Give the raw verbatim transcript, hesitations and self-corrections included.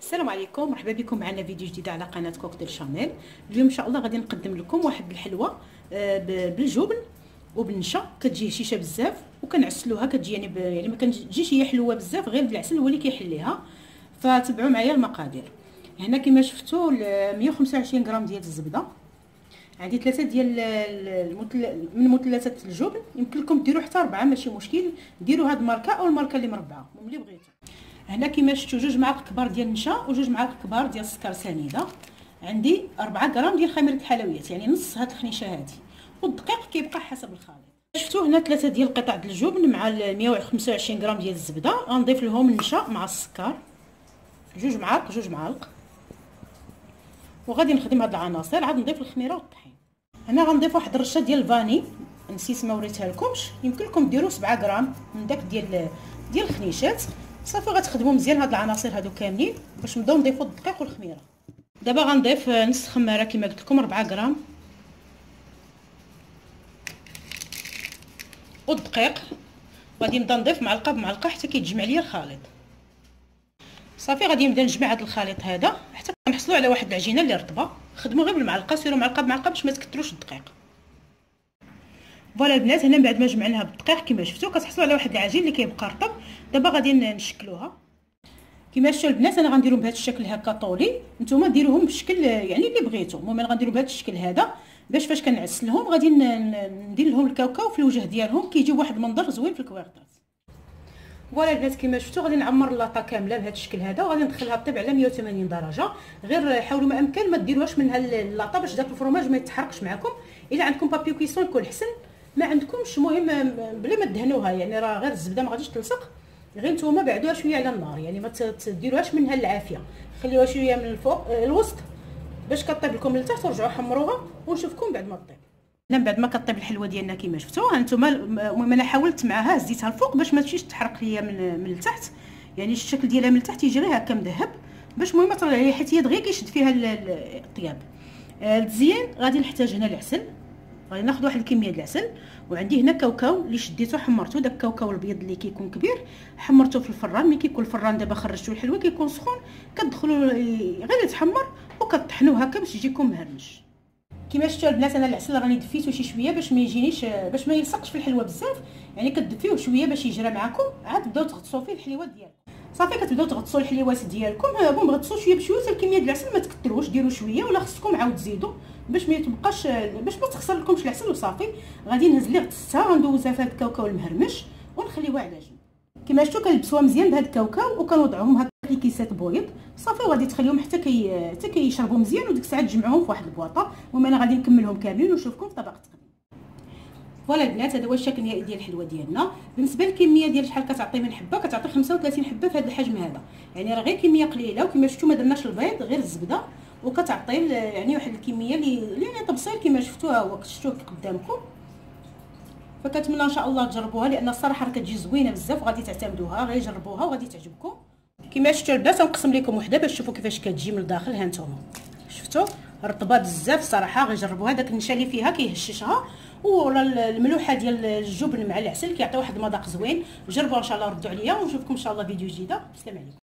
السلام عليكم، مرحبا بكم معنا فيديو جديد على قناه كوكتيل شانيل. اليوم ان شاء الله غادي نقدم لكم واحد الحلوه بالجبن وبالنشا. كتجي هشيشه بزاف وكنعسلوها، كتجي يعني ب... يعني ما كتجيش هي حلوه بزاف، غير بالعسل هو اللي كيحليها. فتبعوا معايا المقادير. هنا كما شفتوا مية وخمسة وعشرين غرام ديال الزبده، عندي ثلاثه ديال المثل... من مثلثات الجبن. يمكن لكم ديروا حتى اربعه ماشي مشكل، ديروا هاد الماركه او الماركه اللي مربعه ملي بغيتو. هنا كما شفتوا جوج معالق كبار ديال النشا وجوج معالق كبار ديال السكر سنيده. عندي أربعة غرام ديال خميره الحلويات، يعني نص هاد الخنيشه هادي، والدقيق كيبقى حسب الخليط. شفتوا هنا ثلاثه ديال قطع ديال الجبن مع مية وخمسة وعشرين غرام ديال الزبده. غنضيف لهم النشا مع السكر، جوج معالق جوج معالق، وغادي نخدم هاد العناصر. عاد نضيف الخميره والطحين. هنا غنضيف واحد الرشه ديال الفاني، نسيت ما وريتها لكمش. يمكن لكم ديروا سبعة غرام من داك ديال ديال الخنيشات. صافي غتخدموا مزيان هاد العناصر هادو كاملين باش نبداو نضيفوا الدقيق والخميره. دابا غنضيف نص خماره كما قلت لكم أربعة غرام، والدقيق غادي نبدا نضيف معلقه بمعلقه حتى كيتجمع ليا الخليط. صافي غادي نبدا نجمع هاد الخليط هذا حتى نحصلوا على واحد العجينه اللي رطبه. خدموا غير بالمعلقه، سيروا معلقه بمعلقه باش ما تكثروش الدقيق. فوالا البنات، هنا من بعد ما جمعناها بالدقيق كما شفتوا كتحصلوا على واحد العجين اللي كيبقى رطب. دابا غادي نشكلوها كما شفتوا البنات. انا غنديرهم بهذا الشكل هكا طولي، نتوما ديروهم بالشكل يعني اللي بغيتو. المهم انا غنديرهم بهذا الشكل هذا باش فاش كنعسلهم غادي ندير لهم الكاوكاو في الوجه ديالهم، كيجيو واحد المنظر زوين في الكويرطات. فوالا البنات كما شفتوا غادي نعمر اللاطه كامله بهذا الشكل هذا، وغادي ندخلها طيب على مية وثمانين درجه. غير حاولوا ما امكن ما ديروهاش من اللاطه باش داك الفرماج ما يتحرقش معكم. الا عندكم بابي كويسون يكون حسن، ما عندكمش المهم بلا ما تدهنوها، يعني راه غير الزبده ما غاديش تلصق. غير نتوما بعدوها شويه على النار، يعني ما تديروهاش منها العافيه، خليوها شويه من الفوق الوسط باش كطيب لكم لتحت، ورجعوا حمروها ونشوفكم بعد ما طيب. من بعد ما كطيب الحلوه ديالنا كما شفتوا هانتوما. المهم انا حاولت معاها هزيتها الفوق باش ما تمشيش تحرق ليا من من التحت، يعني الشكل ديالها من التحت يجي غير هكا مذهب باش المهم طلع ليا، حيت هي دغيا كيشد فيها الطياب. التزيين غادي نحتاج هنا العسل، غادي ناخذ واحد الكميه ديال العسل. وعندي هنا كاوكاو اللي شديته حمرته، داك الكاوكاو الابيض اللي كيكون كبير حمرته في الفران. ملي كيكون الفران دابا خرجتوا الحلوه كيكون سخون، كتدخلوا غير يتحمر وكطحنوه هكا باش يجيكم مهرمش. كما شفتوا البنات انا العسل راني دفيته شي شويه باش ما يجينيش باش ما يلصقش في الحلوه بزاف، يعني كتدفيوه شويه باش يجرى معكم. عاد تبداو تغطسوا فيه الحليوات ديالكم. صافي كتبداو تغطسوا الحليوات ديالكم. بون غطسوا شويه بشويه، الكميه ديال العسل ما تكثروش، ديروا شويه ولا خصكم عاود تزيدوا باش ما يتبقاش باش ما تخسر لكمش العسل. وصافي غادي نهز لي غطستها غندوزها في هذا الكاوكاو المهرمش ونخليوها على جنب. كما شفتوا كنلبسوها مزيان بهذا الكاوكاو وكنوضعوهم هكا في كيسات بويض. صافي وغادي تخليهم حتى كي حتى كيشربوا مزيان، وديك الساعه تجمعوهم في واحد البواطه. المهم انا غادي نكملهم كاملين ونشوفكم في طبق التقديم. فوالا البنات هذا هو الشكل النهائي ديال الحلوه ديالنا. بالنسبه للكميه ديال شحال كتعطي من حبه، كتعطي خمسة وثلاثين حبه في هذا الحجم هذا، يعني راه غير كميه قليله. وكما شفتوا ما درناش البيض غير الزبده، وكتعطي يعني واحد الكميه اللي يعني طبسيل كما شفتوها هو شفتوه قدامكم. فكنتمنى ان شاء الله تجربوها، لان الصراحه راه كتجي زوينه بزاف وغادي تعتمدوها. غير جربوها وغادي تعجبكم. كما شفتوا البنات غنقسم لكم وحده باش تشوفوا كيفاش كتجي من الداخل. ها نتوما شفتوا رطبه بزاف الصراحه. غير جربوها، داك النشا اللي فيها كيهششها، ولا الملوحه ديال الجبن مع العسل كيعطي واحد المذاق زوين. جربوها ان شاء الله، ردوا عليا ونشوفكم ان شاء الله فيديو جديده. السلام عليكم.